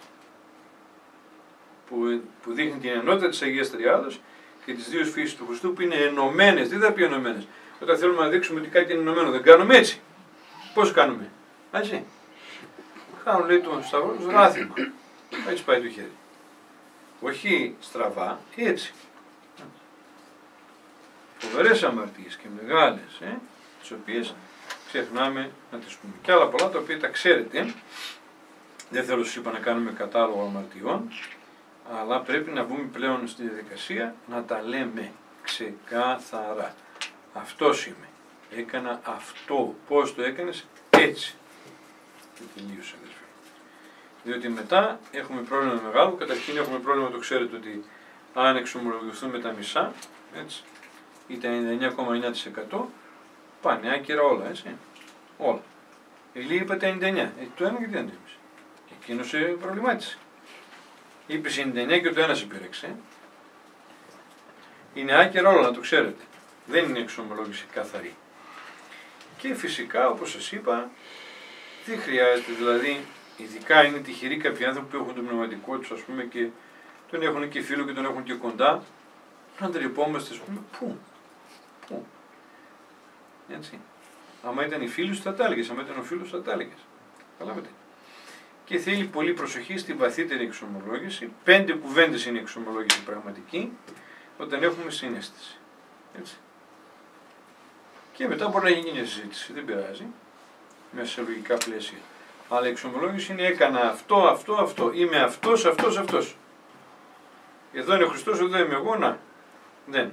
S1: Που δείχνει την ενότητα της Αγίας Τριάδος και τις δύο φύσεις του Χριστού που είναι ενωμένες. Δεν θα πει ενωμένες. Όταν θέλουμε να δείξουμε ότι κάτι είναι ενωμένο, δεν κάνουμε έτσι. Πώς κάνουμε? Έτσι. Κάνουν, λέει, τον σταυρό τους ράθιμα. Έτσι πάει το χέρι. Όχι στραβά, έτσι. φοβερές αμαρτίες και μεγάλες, τις οποίες ξεχνάμε να τις πούμε. Και άλλα πολλά τα οποία τα ξέρετε. Δεν θέλω σας είπα να κάνουμε κατάλογο αμαρτιών, αλλά πρέπει να μπούμε πλέον στη διαδικασία να τα λέμε ξεκάθαρα. Αυτός είμαι. Έκανα αυτό. Πώς το έκανες? Έτσι. Και τελείωσε, αδερφέ. Διότι μετά έχουμε πρόβλημα μεγάλο. Καταρχήν έχουμε πρόβλημα, το ξέρετε, ότι αν εξομολογηθούμε τα μισά, έτσι, ή τα 99,9% πάνε άκυρα όλα, έτσι. Όλα. Ηλία είπε τα 99. Το ένα και το ένα. Και εκείνος σε προβλημάτισε. Είπε 99 και το ένα σε πήρεξε. Είναι άκυρα όλα, να το ξέρετε. Δεν είναι εξομολόγηση καθαρή. Και φυσικά, όπως σας είπα, τι χρειάζεται, δηλαδή, ειδικά είναι τυχεροί κάποιοι άνθρωποι που έχουν το πνευματικό τους, ας πούμε, και τον έχουν και φίλο και τον έχουν και κοντά, να τρυπόμαστε, ας πούμε, πού. Έτσι. Άμα ήταν οι φίλοι σου θα τα έλεγες, άμα ήταν ο φίλος σου θα τα έλεγες. Καταλάβετε. Και θέλει πολύ προσοχή στη βαθύτερη εξομολόγηση. 5 κουβέντες είναι η εξομολόγηση πραγματική, όταν έχουμε συναίσθηση. Έτσι. Και μετά μπορεί να γίνει μια συζήτηση, δεν πειράζει, μέσα σε λογικά πλαίσια. Αλλά η εξομολόγηση είναι έκανα αυτό, είμαι αυτός. Εδώ είναι ο Χριστός, εδώ είμαι εγώ, να. Δεν.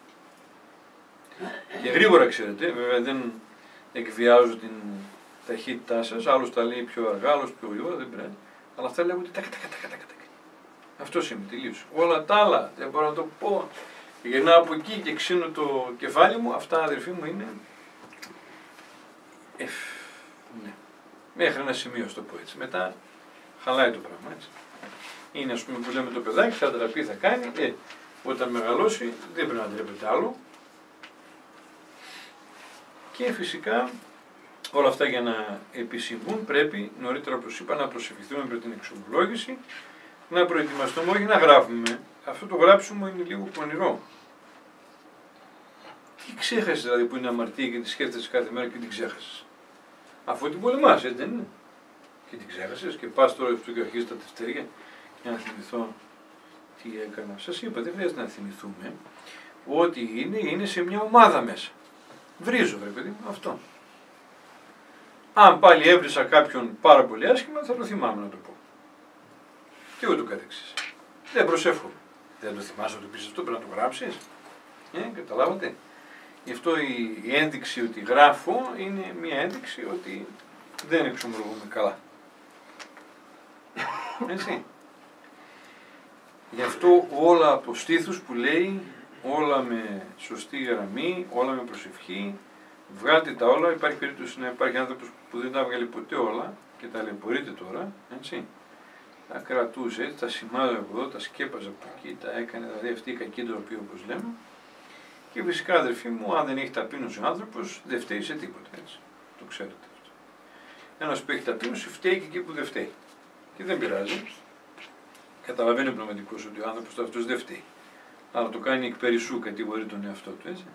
S1: Και γρήγορα ξέρετε, βέβαια δεν εκβιάζω την ταχύτητά σας, άλλος τα λέει πιο αργά, άλλος πιο γρήγορα, δεν πρέπει. Αλλά αυτά λέγονται τακα. Αυτός είμαι, τελείωσε. Όλα τα άλλα, δεν μπορώ να το πω. Γυρνάω από εκεί και ξύνω το κεφάλι μου, αυτά αδερφοί μου είναι. Ναι. Μέχρι ένα σημείο, στο πω έτσι. Μετά χαλάει το πράγμα, έτσι. Είναι, ας πούμε, που λέμε το παιδάκι, θα ντραπεί, θα κάνει. Όταν μεγαλώσει, δεν πρέπει να ντρέπεται άλλο. Και φυσικά όλα αυτά για να επισυμβούν πρέπει νωρίτερα, όπως είπα, να προσευχηθούμε πριν την εξομολόγηση, να προετοιμαστούμε, όχι να γράφουμε. Αυτό το γράψιμο είναι λίγο πονηρό. Τι ξέχασες δηλαδή που είναι αμαρτία και τη σκέφτεσαι κάθε μέρα και την ξέχασες? Αφού την πολεμάς, έτσι δεν είναι? Και την ξέχασες και πας τώρα αυτό και αρχίζεις τα τευτέρια για να θυμηθώ τι έκανα. Σας είπα, δεν χρειάζεται να θυμηθούμε. Ό,τι είναι σε μια ομάδα μέσα. Βρίζω, βρε παιδί μου, αυτό. Αν πάλι έβρισα κάποιον πάρα πολύ άσχημα, θα το θυμάμαι να το πω. Και ούτω καθεξής. Δεν προσεύχομαι. Δεν το θυμάσαι να το πεις αυτό, πρέπει να το γράψεις. Καταλάβατε. Γι' αυτό η ένδειξη ότι γράφω είναι μια ένδειξη ότι δεν εξομολογούμε καλά. Έτσι. Γι' αυτό όλα από στήθους που λέει, όλα με σωστή γραμμή, όλα με προσευχή, βγάλτε τα όλα. Υπάρχει περίπτωση να υπάρχει άνθρωπος που δεν τα βγάλει ποτέ όλα και τα λεπορείται τώρα, έτσι. Τα κρατούσε έτσι, τα σημάδευε από εδώ, τα σκέπαζε από εκεί, τα έκανε, δηλαδή αυτή η κακή ντροπή όπως λέμε. Και φυσικά αδερφοί μου, αν δεν έχει ταπείνωση ο άνθρωπος, δεν φταίει σε τίποτα, έτσι. Το ξέρετε αυτό. Ένας που έχει ταπείνωση φταίει και εκεί που δεν φταίει. Και δεν πειράζει. Καταλαβαίνει ο πνευματικός ότι ο άνθρωπος αυτός δεν φταίει. Αλλά το κάνει εκ περισσού, κατηγορεί τον εαυτό του, έτσι.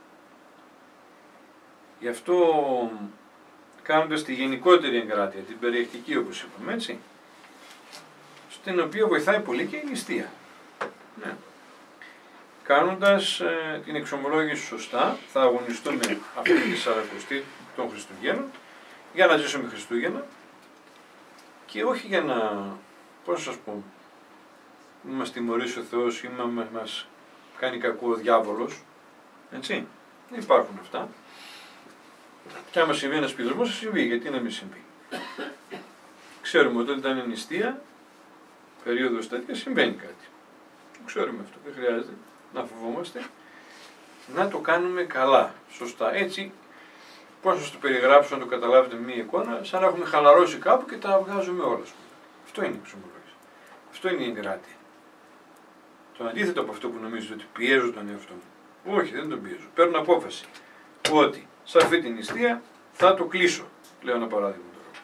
S1: Γι' αυτό κάνοντας τη γενικότερη εγκράτεια, την περιεκτική όπως είπαμε, έτσι, στην οποία βοηθάει πολύ και η νηστεία. Ναι. Κάνοντας την εξομολόγηση σωστά, θα αγωνιστούμε αυτή τη Σαρακοστή των Χριστουγέννων για να ζήσουμε Χριστούγεννα και όχι για να, πώς να σας πω, μας τιμωρήσει ο Θεός ή μας κάνει κακό ο διάβολος, έτσι. Δεν υπάρχουν αυτά. Και άμα συμβεί ένας πειρασμός, θα συμβεί. Γιατί να μην συμβεί? Ξέρουμε ότι όταν είναι νηστεία, περίοδος τέτοια, συμβαίνει κάτι. Το ξέρουμε αυτό. Δεν χρειάζεται να φοβόμαστε. Να το κάνουμε καλά, σωστά. Έτσι, πώς να σας το περιγράψω, να το καταλάβετε με μία εικόνα, σαν να έχουμε χαλαρώσει κάπου και τα βγάζουμε όλα. Αυτό είναι η εξομολόγηση. Αυτό είναι η εγκράτεια. Το αντίθετο από αυτό που νομίζετε ότι πιέζω τον εαυτό μου. Όχι, δεν τον πιέζω. Παίρνω απόφαση ότι σε αυτή την νηστεία θα το κλείσω. Λέω ένα παράδειγμα τώρα.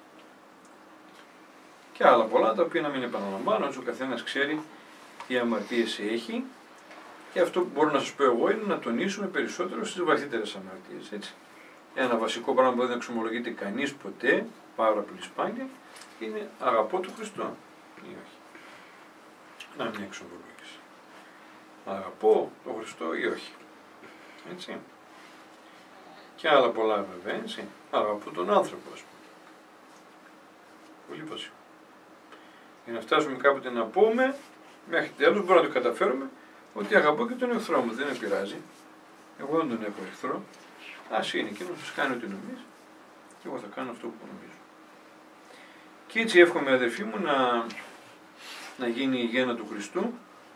S1: Και άλλα πολλά τα οποία να μην επαναλαμβάνω, όσο ο καθένας ξέρει τι αμαρτίες έχει. Και αυτό που μπορώ να σας πω εγώ είναι να τονίσουμε περισσότερο στις βαθύτερες αμαρτίες. Έτσι. Ένα βασικό πράγμα που δεν εξομολογείται κανείς ποτέ, πάρα πολύ σπάνια, είναι αγαπώ τον Χριστό ή όχι. Να μην εξομολογήσει. Αγαπώ τον Χριστό ή όχι. Έτσι. Και άλλα πολλά βέβαια, έτσι. Αλλά από τον άνθρωπο, ας πούμε. Πολύ βασικό. Για να φτάσουμε κάποτε να πούμε, μέχρι τέλος μπορούμε να το καταφέρουμε, ότι αγαπώ και τον εχθρό μου, δεν με πειράζει. Εγώ δεν τον έχω εχθρό. Ας είναι εκείνος, ας κάνει ό,τι νομίζει και εγώ θα κάνω αυτό που νομίζω. Και έτσι εύχομαι, αδερφοί μου, να γίνει η γέννα του Χριστού,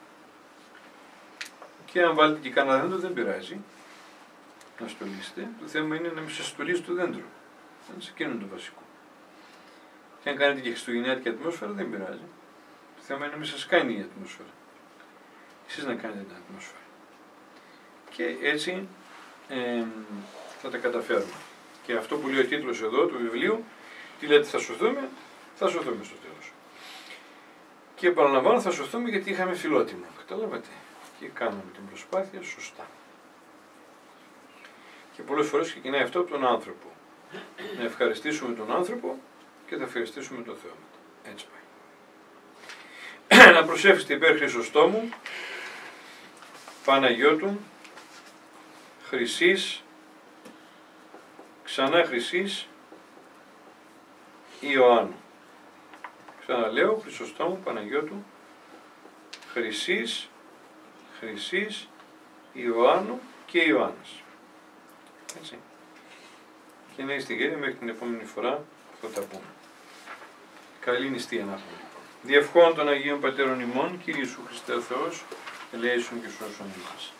S1: και αν βάλετε και κανένα δέντρο δεν πειράζει να στολίσετε. Το θέμα είναι να μην σας στολίσει το δέντρο. Είναι σε εκείνο το βασικό. Και αν κάνετε και χριστουγεννιάτικη ατμόσφαιρα δεν πειράζει. Το θέμα είναι να μην σας κάνει η ατμόσφαιρα. Εσείς να κάνετε την ατμόσφαιρα. Και έτσι θα τα καταφέρουμε. Και αυτό που λέει ο τίτλος εδώ του βιβλίου, τι λέτε, θα σωθούμε, θα σωθούμε στο τέλος. Και επαναλαμβάνω, θα σωθούμε γιατί είχαμε φιλότιμο. Καταλάβατε. Και κάναμε την προσπάθεια σωστά. Και πολλές φορές ξεκινάει αυτό από τον άνθρωπο. Να ευχαριστήσουμε τον άνθρωπο και θα ευχαριστήσουμε τον Θεό. Έτσι πάει. Να προσεύχεστε υπέρ Χρυσοστόμου, Παναγιώτου, Χρυσής, ξανά Χρυσής, Ιωάννου. Ξαναλέω, Χρυσοστόμου, Παναγιώτου, Χρυσής, Ιωάννου και Ιωάννης. Έτσι. Και να είστε γέροι μέχρι την επόμενη φορά που θα τα πούμε. Καλή νηστεία να έχουμε λοιπόν. Διευχών των Αγίων Πατέρων ημών, Κύριε Ιησού Χριστέ ο Θεός, ελέησον και σώσον ημάς.